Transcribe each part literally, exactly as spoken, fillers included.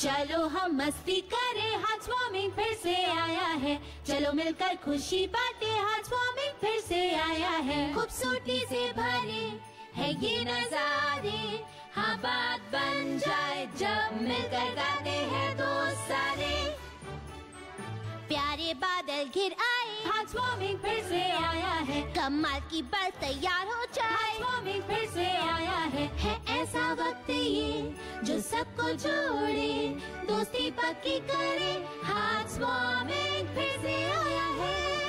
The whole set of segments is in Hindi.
चलो हम मस्ती करें, हार्ट वार्मिंग फिर से आया है। चलो मिलकर खुशी बांटे, हार्ट वार्मिंग फिर से आया है। खूबसूरती से भरे है ये नजारे, हाँ बात बन जाए जब मिलकर गाते हैं दोस्त सारे। प्यारे बादल घिर आए, हार्ट वार्मिंग फिर से आया है। कमाल की बर्फ तैयार हो जाए, हार्ट वार्मिंग फिर से आया है। है ऐसा वक्त ये जो सबको जोड़े, दोस्ती पक्की करे, हार्ट वार्मिंग फिर से आया है।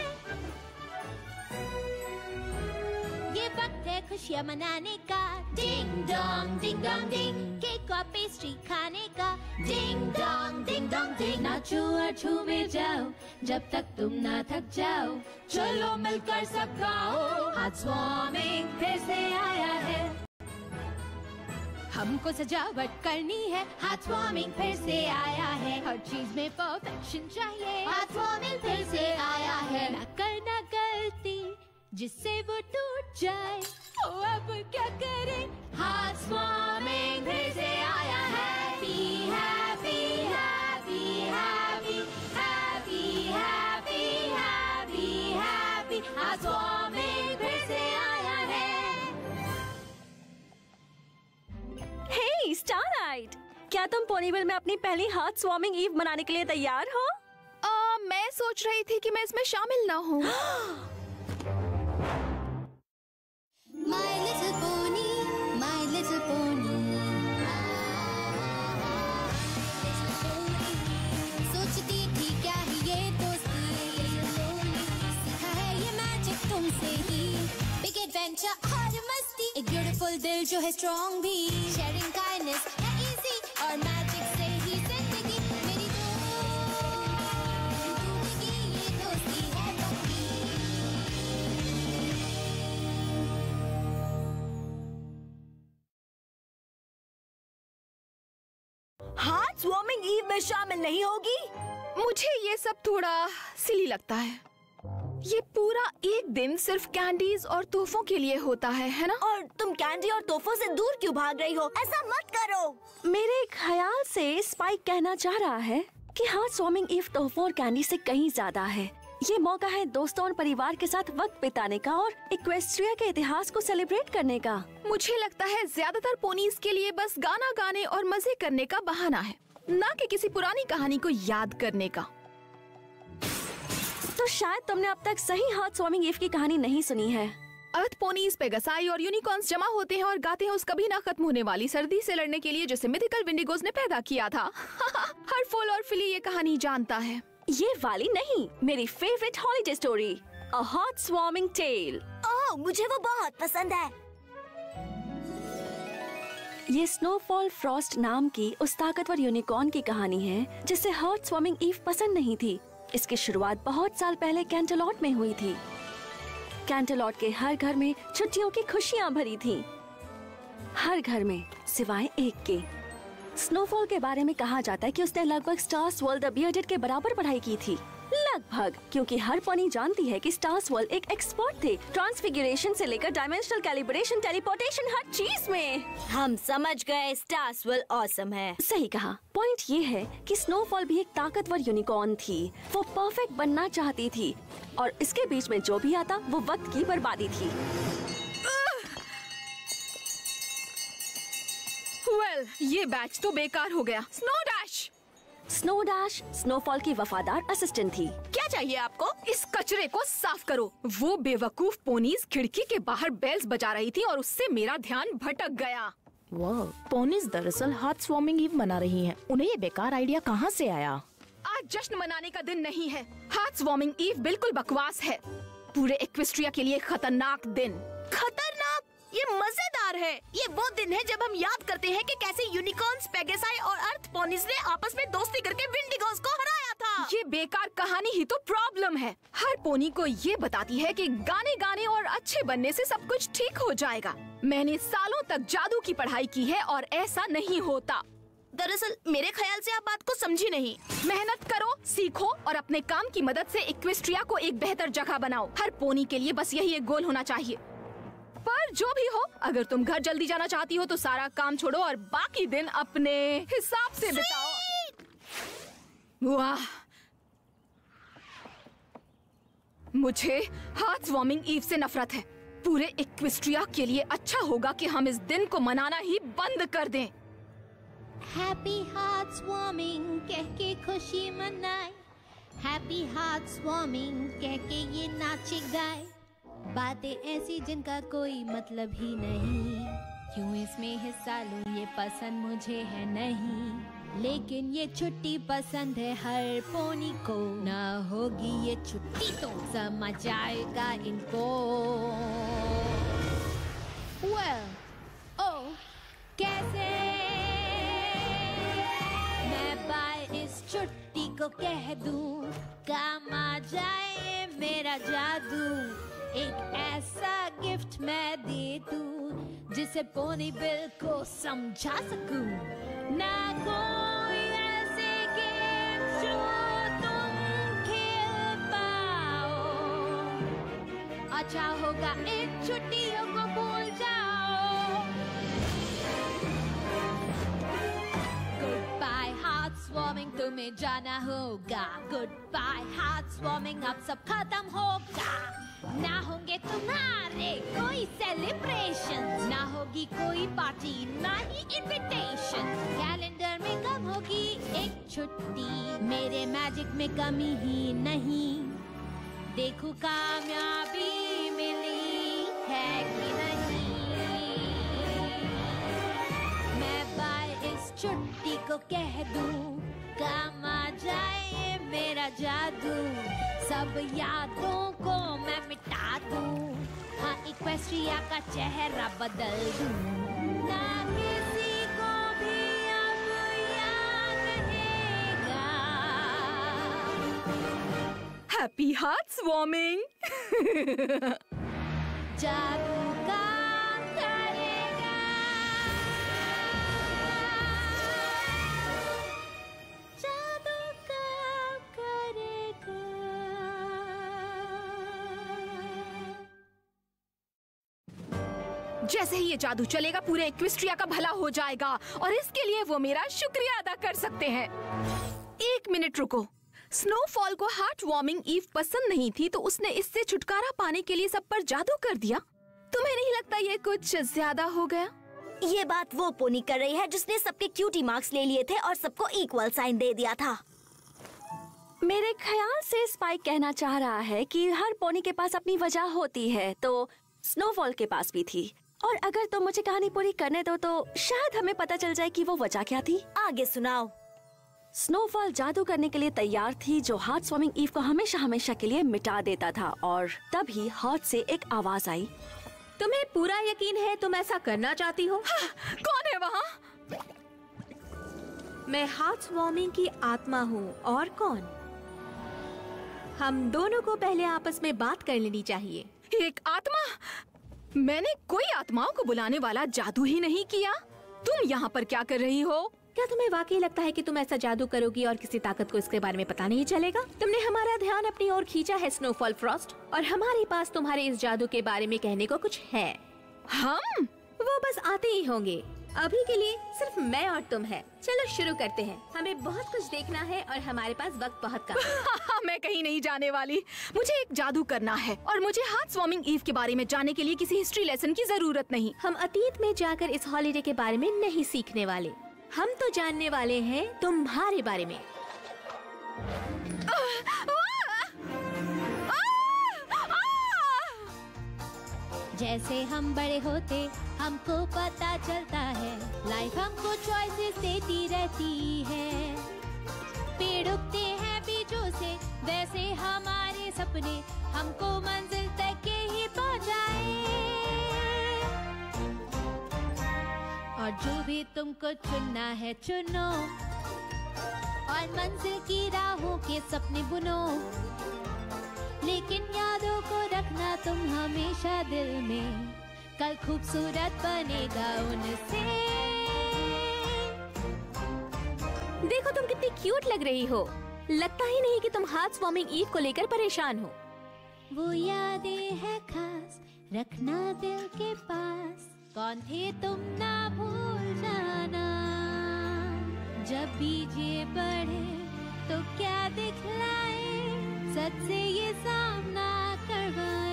ये वक्त है खुशियाँ मनाने का, ding dong ding dong ding. Cake और पेस्ट्री खाने का, डिंग डोंग डिंग डोंग डिंग। नाचो और झूमे जाओ जब तक तुम ना थक जाओ, चलो मिलकर सब गाओ, हार्ट वार्मिंग फिर से आया है। हमको सजावट करनी है, हार्ट वार्मिंग फिर से आया है। हर चीज में परफेक्शन चाहिए, हार्ट वार्मिंग फिर से आया है। ना करना गलती जिससे वो टूट जाए, ओ अब क्या करें, हार्ट वार्मिंग फिर से आया है। Be happy, happy, happy, happy, happy, happy, happy, heart warming फिर से आया है। हे स्टारलाइट, क्या तुम पोनीविल में अपनी पहली हार्ट वार्मिंग ईव मनाने के लिए तैयार हो? आ, मैं सोच रही थी कि मैं इसमें शामिल ना हूँ। My little pony, my little pony, सोचती थी क्या ही ये दोस्ती, सीखा है ये मैजिक तुमसे ही। बिग एडवेंचर और मस्ती, एक ब्यूटीफुल दिल जो है स्ट्रॉन्ग भी। शेयरिंग काइंडनेस है इजी और मैजिक से ही जिंदगी मेरी जिंदगी ये दोस्ती है पक्की। हार्ट वार्मिंग ईव में शामिल नहीं होगी? मुझे ये सब थोड़ा सिली लगता है। ये पूरा एक दिन सिर्फ कैंडीज और तोहफों के लिए होता है, है ना? और तुम कैंडी और तोहफों से दूर क्यों भाग रही हो? ऐसा मत करो। मेरे ख्याल से स्पाइक कहना चाह रहा है कि हार्ट वार्मिंग ईव तोहफों और कैंडी से कहीं ज्यादा है। ये मौका है दोस्तों और परिवार के साथ वक्त बिताने का और इक्वेस्ट्रिया के इतिहास को सेलिब्रेट करने का। मुझे लगता है ज्यादातर पोनीज के लिए बस गाना गाने और मजे करने का बहाना है, ना कि किसी पुरानी कहानी को याद करने का। तो शायद तुमने अब तक सही हार्ट वार्मिंग ईव की कहानी नहीं सुनी है। अर्थ पोनीज पेगासाई और यूनिकॉर्न्स जमा होते हैं और गाते हैं उस कभी ना खत्म होने वाली सर्दी से लड़ने के लिए जिसे मिथिकल विंडिगोज ने पैदा किया था। हर फूल और फिली ये कहानी जानता है। ये वाली नहीं, मेरी favourite holiday story, a heart warming tale. Oh, मुझे वो बहुत पसंद है। ये स्नोफॉल फ्रॉस्ट नाम की उस ताकतवर यूनिकॉर्न की कहानी है जिसे हार्ट वार्मिंग ईव पसंद नहीं थी। इसकी शुरुआत बहुत साल पहले कैंटरलॉट में हुई थी। कैंटरलॉट के हर घर में छुट्टियों की खुशियां भरी थीं। हर घर में सिवाय एक के। स्नोफॉल के बारे में कहा जाता है कि उसने लगभग स्टार्स वर्ल्ड द बियर्डेड के बराबर पढ़ाई की थी। लगभग, क्योंकि हर पोनी जानती है कि स्टार्स वर्ल्ड एक एक्सपर्ट थे ट्रांसफिगरेशन से लेकर डायमेंशनल कैलिब्रेशन, टेलीपोर्टेशन, हर चीज में। हम समझ गए, स्टार्स वर्ल्ड ऑसम है। सही कहा। पॉइंट ये है कि स्नोफॉल भी एक ताकतवर यूनिकॉर्न थी। वो परफेक्ट बनना चाहती थी और इसके बीच में जो भी आता वो वक्त की बर्बादी थी। वेल, well, ये बैच तो बेकार हो गया। Snow dash snow dash snowfall की वफादार असिस्टेंट थी। क्या चाहिए आपको? इस कचरे को साफ करो। वो बेवकूफ पोनीज खिड़की के बाहर बेल्स बजा रही थी और उससे मेरा ध्यान भटक गया। वाह, पोनीज दरअसल हार्ट वार्मिंग ईव मना रही हैं। उन्हें ये बेकार आइडिया कहाँ से आया? आज जश्न मनाने का दिन नहीं है। हार्ट वार्मिंग ईव बिल्कुल बकवास है। पूरे एक्वेस्ट्रिया के लिए खतरनाक दिन। खतरनाक? ये मजेदार है। ये वो दिन है जब हम याद करते हैं कि कैसे यूनिकॉर्न्स, पेगासाई और अर्थ पोनीज ने आपस में दोस्ती करके विंडिगोज को हराया था। ये बेकार कहानी ही तो प्रॉब्लम है। हर पोनी को ये बताती है कि गाने गाने और अच्छे बनने से सब कुछ ठीक हो जाएगा। मैंने सालों तक जादू की पढ़ाई की है और ऐसा नहीं होता। दरअसल मेरे ख्याल से आप बात को समझी नहीं। मेहनत करो, सीखो और अपने काम की मदद से इक्वेस्ट्रिया को एक बेहतर जगह बनाओ। हर पोनी के लिए बस यही एक गोल होना चाहिए। पर जो भी हो, अगर तुम घर जल्दी जाना चाहती हो तो सारा काम छोड़ो और बाकी दिन अपने हिसाब से बिताओ। वाह, मुझे हार्ट वार्मिंग ईव से नफरत है। पूरे इक्विस्ट्रिया के लिए अच्छा होगा कि हम इस दिन को मनाना ही बंद कर दें। हैप्पी हार्ट वार्मिंग कह के खुशी मनाए, हैप्पी हार्ट वार्मिंग कह के ये नाचे गाए। बातें ऐसी जिनका कोई मतलब ही नहीं, क्यों इसमें हिस्सा लूं ये पसंद मुझे है नहीं। लेकिन ये छुट्टी पसंद है हर पोनी को, ना होगी ये छुट्टी तो समझ आएगा इनको। Well, oh, कैसे मैं बाय इस छुट्टी को कह दूं, काम आ जाए मेरा जादू। एक ऐसा गिफ्ट मैं दे दूं जिसे पोनी बिल को समझा सकूं। ना कोई ऐसे गेम जो तुम खेल पाओ, अच्छा होगा इन छुट्टियों को भूल जाओ। गुड बाय हार्ट वार्मिंग, तुम्हें जाना होगा। गुड बाय हार्ट वार्मिंग, अब सब खत्म होगा। ना होंगे तुम्हारे कोई सेलिब्रेशन, ना होगी कोई पार्टी, ना ही इनविटेशन। कैलेंडर में कम होगी एक छुट्टी, मेरे मैजिक में कमी ही नहीं। देखो कामयाबी मिली है कि नहीं। मैं बाय इस छुट्टी को कह दूं, काम आ जाए मेरा जादू। सब यादों को मैं मिटा दूं, हाँ इक्वेस्ट्रिया का चेहरा बदल दूं। ना किसी को भी अब याद रहेगा। Happy heart warming. जादू काम करेगा, जादू काम करेगा। जैसे ही ये जादू चलेगा पूरे इक्विस्ट्रिया का भला हो जाएगा, और इसके लिए वो मेरा शुक्रिया अदा कर सकते हैं। एक मिनट रुको, स्नोफॉल को हार्ट वार्मिंग ईव पसंद नहीं थी तो उसने इससे छुटकारा पाने के लिए सब पर जादू कर दिया। तुम्हें नहीं लगता ये कुछ ज्यादा हो गया? ये बात वो पोनी कर रही है जिसने सबके क्यूटी मार्क्स ले लिए थे और सबको इक्वल साइन दे दिया था। मेरे ख्याल से स्पाइक कहना चाह रहा है कि हर पोनी के पास अपनी वजह होती है, तो स्नोफॉल के पास भी थी। और अगर तुम मुझे कहानी पूरी करने दो तो शायद हमें पता चल जाए कि वो वजह क्या थी। आगे सुनाओ। स्नोफॉल जादू करने के लिए तैयार थी जो हार्ट वार्मिंग ईव को हमेशा हमेशा के लिए मिटा देता था, और तभी हार्ट से एक आवाज आई। तुम्हें पूरा यकीन है तुम ऐसा करना चाहती हो? हाँ, कौन है वहाँ? मैं हार्ट वार्मिंग की आत्मा हूँ, और कौन? हम दोनों को पहले आपस में बात कर लेनी चाहिए। एक आत्मा? मैंने कोई आत्माओं को बुलाने वाला जादू ही नहीं किया। तुम यहाँ पर क्या कर रही हो? क्या तुम्हें वाकई लगता है कि तुम ऐसा जादू करोगी और किसी ताकत को इसके बारे में पता नहीं चलेगा? तुमने हमारा ध्यान अपनी ओर खींचा है स्नोफॉल फ्रॉस्ट, और हमारे पास तुम्हारे इस जादू के बारे में कहने को कुछ है। हम? वो बस आते ही होंगे। अभी के लिए सिर्फ मैं और तुम है। चलो शुरू करते हैं। हमें बहुत कुछ देखना है और हमारे पास वक्त बहुत कम है। मैं कहीं नहीं जाने वाली। मुझे एक जादू करना है, और मुझे हार्ट वार्मिंग ईव के बारे में जानने के लिए किसी हिस्ट्री लेसन की जरूरत नहीं। हम अतीत में जाकर इस हॉलिडे के बारे में नहीं सीखने वाले, हम तो जानने वाले हैं तुम्हारे बारे में। जैसे हम बड़े होते हमको पता चलता है, लाइफ हमको चॉइसेस देती रहती है। पेड़ उगते हैं बीजों से, वैसे हमारे सपने हमको मंजिल तक के ही पहुंचाए। और जो भी तुमको चुनना है चुनो, और मंजिल की राहों के सपने बुनो। लेकिन यादों को रखना तुम हमेशा दिल में, कल खूबसूरत बनेगा उनसे। देखो तुम कितनी क्यूट लग रही हो। लगता ही नहीं कि तुम हार्ट वार्मिंग ईव को लेकर परेशान हो। वो यादें हैं खास, रखना दिल के पास। कौन थे तुम ना भूल जाना, जब भी ये बढ़े तो क्या दिखलाए, सच से ये सामना करवाए।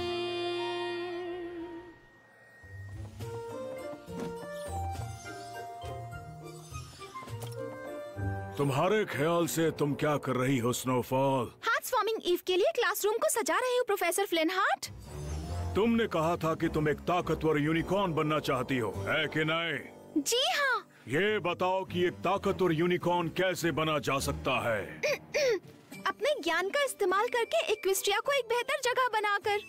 तुम्हारे ख्याल से तुम क्या कर रही हो स्नोफॉल? हाथ स्वामिंग ईव के लिए क्लासरूम को सजा रही हूँ प्रोफेसर फ्लिनहार्ट। तुमने कहा था कि तुम एक ताकतवर यूनिकॉर्न बनना चाहती हो, है कि नहीं? जी हाँ। ये बताओ कि एक ताकतवर यूनिकॉर्न कैसे बना जा सकता है? अपने ज्ञान का इस्तेमाल करके इक्विस्ट्रिया को एक बेहतर जगह बनाकर।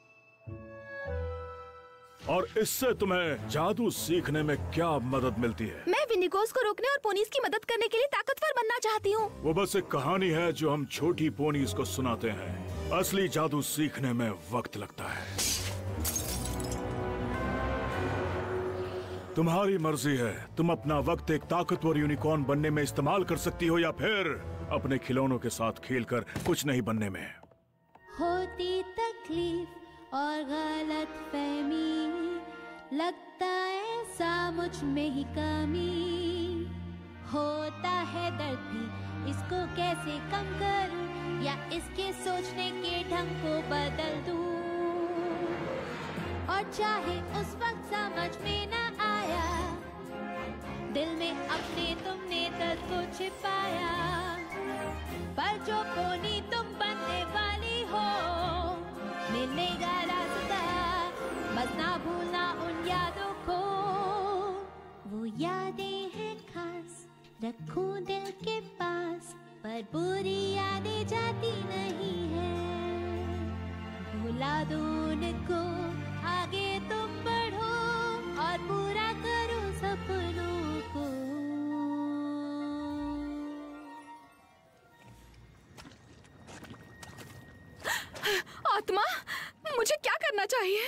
और इससे तुम्हें जादू सीखने में क्या मदद मिलती है? मैं विनिगोस को रोकने और पोनीज की मदद करने के लिए ताकतवर बनना चाहती हूँ। वो बस एक कहानी है जो हम छोटी पोनीज को सुनाते हैं। असली जादू सीखने में वक्त लगता है। तुम्हारी मर्जी है, तुम अपना वक्त एक ताकतवर यूनिकॉर्न बनने में इस्तेमाल कर सकती हो या फिर अपने खिलौनों के साथ खेलकर कुछ नहीं बनने में। होती तकलीफ और गलत फहमी, लगता ऐसा मुझ में ही कमी, होता है दर्द भी, इसको कैसे कम करूं या इसके सोचने के ढंग को बदल दूं। और चाहे उस वक्त समझ में न आया, दिल में अपने तुमने दर्द को छिपाया, पर जो पोनी तुम बनने वाली हो, मिलेगा रास्ता, बस ना भूलना उन यादों को। वो यादें हैं खास, रखूं दिल के पास, पर बुरी यादें जाती नहीं है। भुला दो उनको, आगे तुम बढ़ो और पूरा करो सपनों को। आत्मा, मुझे क्या करना चाहिए?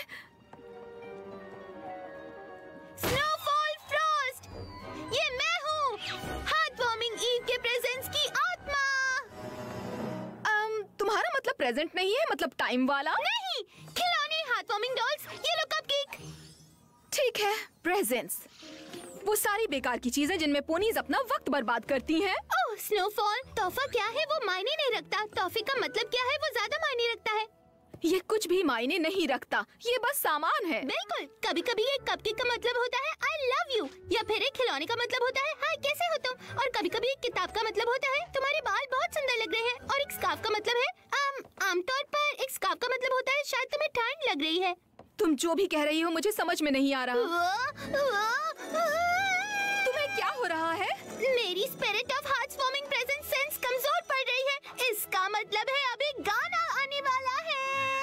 स्नोफॉल फ्रॉस्ट, ये मैं हूँ, हार्ट वार्मिंग ईव के प्रेजेंस की आत्मा। um, तुम्हारा मतलब प्रेजेंट नहीं है, मतलब टाइम वाला? नहीं, खिलौने, हार्ट वार्मिंग डॉल्स, ये लो कपकेक। ठीक है, प्रेजेंस, वो सारी बेकार की चीजें जिनमें पोनीज अपना वक्त बर्बाद करती हैं। ओह स्नोफॉल, तोहफा क्या है वो मायने नहीं रखता, तोहफे का मतलब क्या है वो ज्यादा मायने रखता है। ये कुछ भी मायने नहीं रखता, ये बस सामान है। बिल्कुल, कभी कभी एक कपकेक का मतलब होता है आई लव यू, या फिर एक खिलौने का मतलब होता है हाय कैसे हो तुम, और कभी कभी एक किताब का मतलब होता है तुम्हारे बाल बहुत सुंदर लग रहे हैं, और एक स्कार्फ का मतलब है आम आमतौर पर एक स्कार्फ का मतलब होता है शायद तुम्हें ठंड लग रही है। तुम जो भी कह रही हो मुझे समझ में नहीं आ रहा। तुम्हें क्या हो रहा है? मेरी spirit of heart warming presence sense कमजोर पड़ रही है, इसका मतलब है अभी गाना आने वाला है।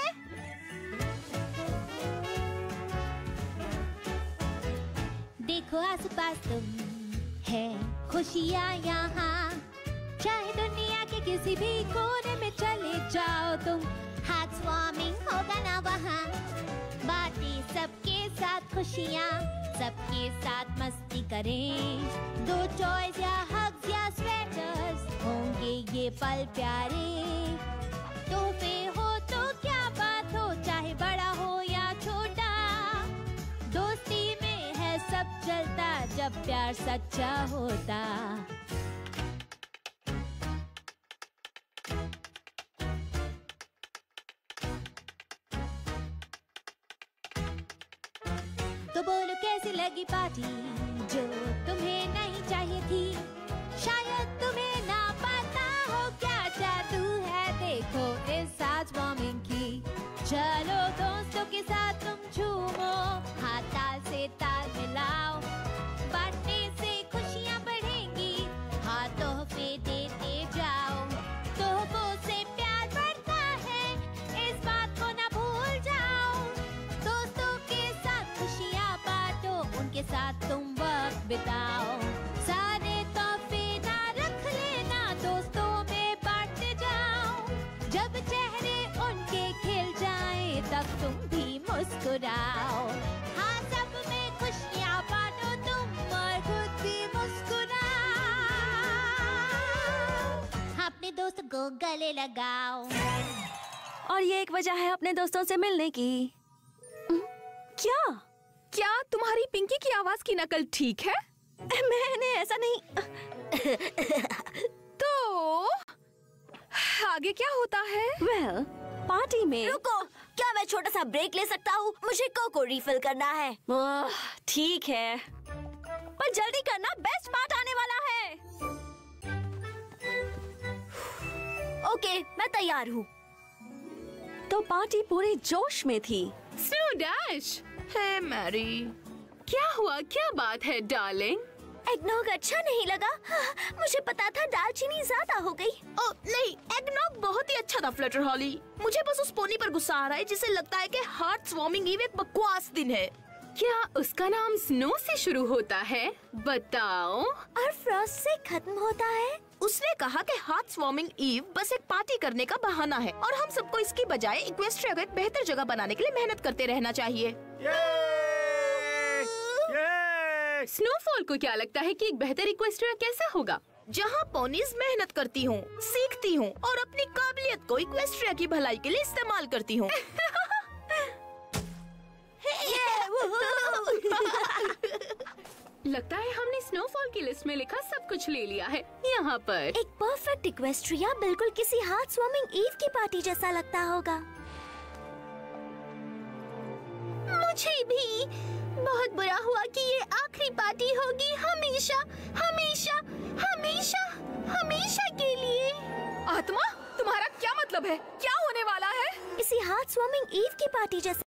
देखो आसपास तुम, है खुशियाँ यहाँ, चाहे दुनिया के किसी भी कोने में चले जाओ तुम, हार्ट वार्मिंग होगा ना वहाँ। बातें सबके साथ खुशियाँ, सबके साथ मस्ती करें, दो टॉयज या हग्स या स्वेटर्स, होंगे ये पल प्यारे। तोहफे हो तो क्या बात हो, चाहे बड़ा हो या छोटा, दोस्ती में है सब चलता जब प्यार सच्चा होता। तो बोलो कैसी लगी पार्टी जो तुम्हें नहीं चाहिए थी, शायद तुम्हें ना पता हो क्या जादू है देखो इस हार्ट वार्मिंग की। चलो दोस्तों के साथ तुम झूमो, हाथ ताल से ताल मिलाओ, बांटने से खुशियाँ बढ़ेंगी, हाथ तोहफे देते जाओ, तोहफों से प्यार बढ़ता है, इस बात को ना भूल जाओ। दोस्तों के साथ खुशियाँ बांटो, उनके साथ तुम वक्त बिताओ, सारे तोहफे ना रख लेना, दोस्तों में बांटते जाओ, जब चेहरे उनके खिल जाएं तब तुम भी मुस्कुराओ। हाँ सब में खुशियाँ बांटो तुम और खुद भी मुस्कुराओ, अपने दोस्त को गले लगाओ। और ये एक वजह है अपने दोस्तों से मिलने की। क्या क्या तुम्हारी पिंकी की आवाज की नकल ठीक है? मैंने ऐसा नहीं। तो आगे क्या होता है? वेल well, पार्टी में रुको, क्या मैं छोटा सा ब्रेक ले सकता हूँ? मुझे कोको रिफिल करना है। ओह, ठीक है, पर जल्दी करना, बेस्ट पार्ट आने वाला है। ओके, मैं तैयार हूँ। तो पार्टी पूरे जोश में थी। स्नो डैश, हे मैरी, क्या हुआ? क्या बात है डार्लिंग? एगनॉग अच्छा नहीं लगा। मुझे पता था दालचीनी ज्यादा हो गई। ओ नहीं, एगनॉग बहुत ही अच्छा था फ्लटर हॉली। मुझे बस उस पोनी पर गुस्सा आ रहा है जिसे लगता है कि हार्ट वार्मिंग ईव एक बकवास दिन है। क्या उसका नाम स्नो से शुरू होता है? बताओ। और फ्रॉस्ट से खत्म होता है। उसने कहा कि हार्ट वार्मिंग ईव बस एक पार्टी करने का बहाना है और हम सबको इसकी बजाय इक्वेस्ट्रिया को एक बेहतर जगह बनाने के लिए मेहनत करते रहना चाहिए। स्नोफॉल को क्या लगता है कि एक बेहतर इक्वेस्ट्रिया कैसा होगा? जहाँ पोनीज मेहनत करती हूँ, सीखती हूँ और अपनी काबिलियत को इक्वेस्ट्रिया की भलाई के लिए इस्तेमाल करती हूँ। लगता है हमने स्नोफॉल की लिस्ट में लिखा सब कुछ ले लिया है। यहाँ पर एक परफेक्ट इक्वेस्ट्रिया बिल्कुल किसी हार्ट वार्मिंग ईव की पार्टी जैसा लगता होगा। मुझे भी बहुत बुरा हुआ कि ये आखिरी पार्टी होगी, हमेशा हमेशा हमेशा हमेशा के लिए। आत्मा, तुम्हारा क्या मतलब है? क्या होने वाला है? किसी हार्ट वार्मिंग ईव की पार्टी जैसा।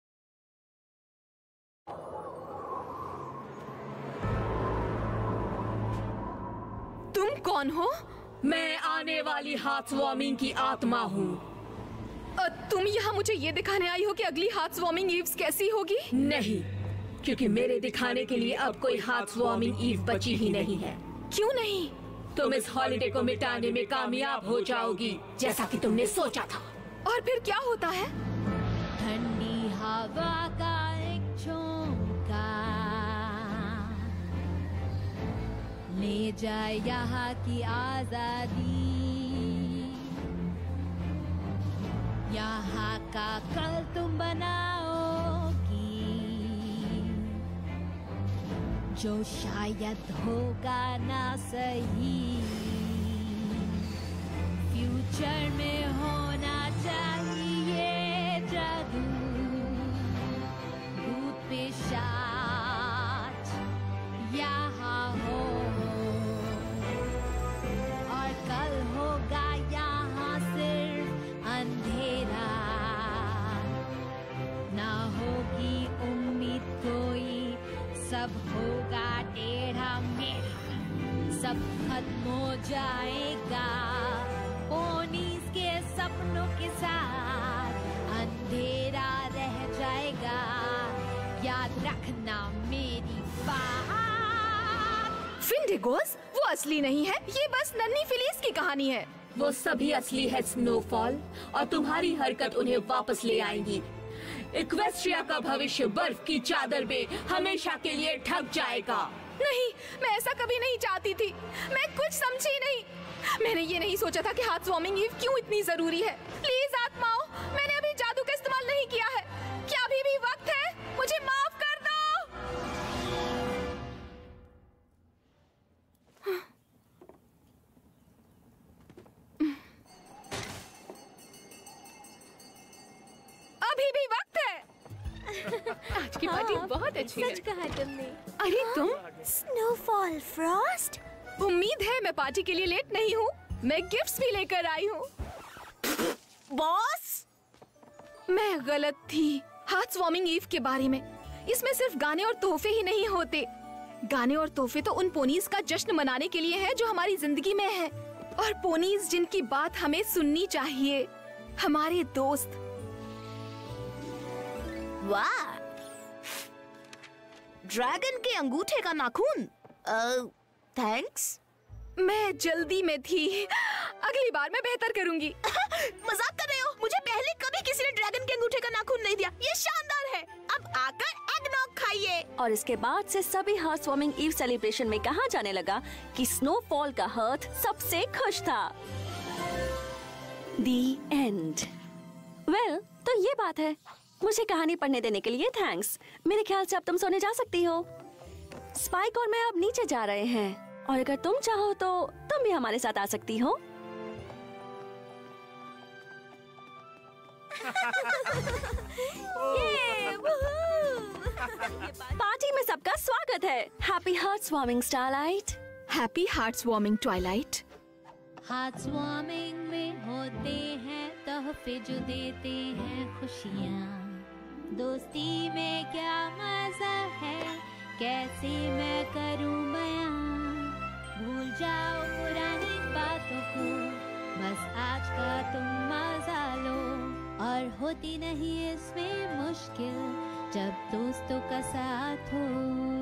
तुम कौन हो? मैं आने वाली हार्ट वार्मिंग की आत्मा हूँ। अ, तुम यहाँ मुझे ये दिखाने आई हो कि अगली हार्ट वार्मिंग ईव्स कैसी होगी? नहीं, क्योंकि मेरे दिखाने के लिए अब कोई हार्ट वार्मिंग ईव बची ही नहीं है। क्यों नहीं? तुम इस हॉलिडे को मिटाने में कामयाब हो जाओगी, जैसा कि तुमने सोचा था। और फिर क्या होता है? ठंडी हवा का एक झोंका ले जाए यहाँ की आजादी, यहाँ का कल तुम बनाओगी जो शायद होगा ना सही। फ्यूचर में होना चाहिए जादू, भूत पिशाच यहाँ हो और कल होगा यहाँ सिर्फ अंधेरा, ना होगी उम्मीद कोई, सब होगा टेढ़ा मेढ़ा, सब खत्म हो जाएगा पोनीज के सपनों के साथ, अंधेरा रह जाएगा, याद रखना मेरी बात। फिंडिगोस वो असली नहीं है, ये बस नन्ही फिलीस की कहानी है। वो सभी असली है स्नोफॉल, और तुम्हारी हरकत उन्हें वापस ले आएंगी। इक्वेस्ट्रिया का भविष्य बर्फ की चादर में हमेशा के लिए ढक जाएगा। नहीं, मैं ऐसा कभी नहीं चाहती थी। मैं कुछ समझी नहीं। मैंने ये नहीं सोचा था कि हार्ट वार्मिंग ईव क्यों इतनी जरूरी है। प्लीज आत्माओं, मैंने अभी जादू का इस्तेमाल नहीं किया है। क्या अभी भी वक्त है? मुझे माफ कर दो। अभी भी वक्त है। आज की पार्टी बहुत अच्छी है। सच कहा तुमने। अरे तुम, स्नोफॉल, फ्रॉस्ट। उम्मीद है मैं पार्टी के लिए लेट नहीं हूँ। मैं गिफ्ट्स भी लेकर आई हूँ। बॉस, मैं गलत थी हार्ट वार्मिंग ईव के बारे में। इसमें सिर्फ गाने और तोहफे ही नहीं होते। गाने और तोहफे तो उन पोनीज का जश्न मनाने के लिए है जो हमारी जिंदगी में है, और पोनीज जिनकी बात हमें सुननी चाहिए, हमारे दोस्त। वाह, ड्रैगन के अंगूठे का नाखून। थैंक्स। मैं जल्दी में थी, अगली बार मैं बेहतर करूंगी। मजाक कर रहे हो? मुझे पहले कभी किसी ने ड्रैगन के अंगूठे का नाखून नहीं दिया। ये शानदार है। अब आकर एगनॉग खाइए। और इसके बाद से सभी हार्ट वार्मिंग ईव सेलिब्रेशन में कहा जाने लगा कि स्नोफॉल का हार्ट सबसे खुश था। दी एंड। वेल, तो ये बात है। मुझे कहानी पढ़ने देने के लिए थैंक्स। मेरे ख्याल से अब तुम सोने जा सकती हो। स्पाइक और मैं अब नीचे जा रहे हैं, और अगर तुम चाहो तो तुम भी हमारे साथ आ सकती हो। पार्टी में सबका स्वागत है। Happy heart warming Starlight. Happy hearts warming Twilight. Hearts warming में होते हैं तोहफे जो देते हैं खुशियाँ। दोस्ती में क्या मजा है, कैसे मैं करूँ बयां। भूल जाओ पुरानी बातों को, बस आज का तुम मजा लो। और होती नहीं इसमें मुश्किल जब दोस्तों का साथ हो।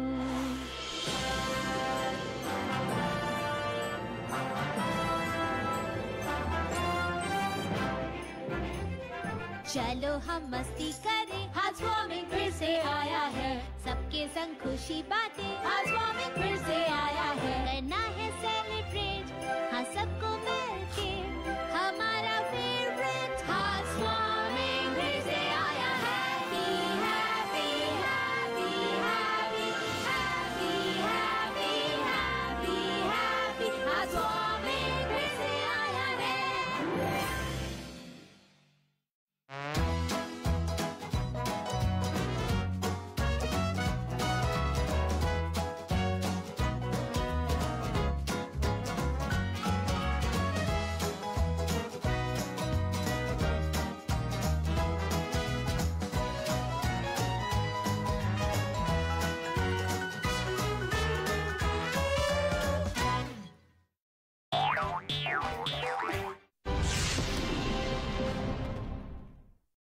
चलो हम मस्ती करें, हार्ट्स वार्मिंग फिर से आया है। सबके संग खुशी बातें, हार्ट्स वार्मिंग फिर से आया है। करना है सेलिब्रेट,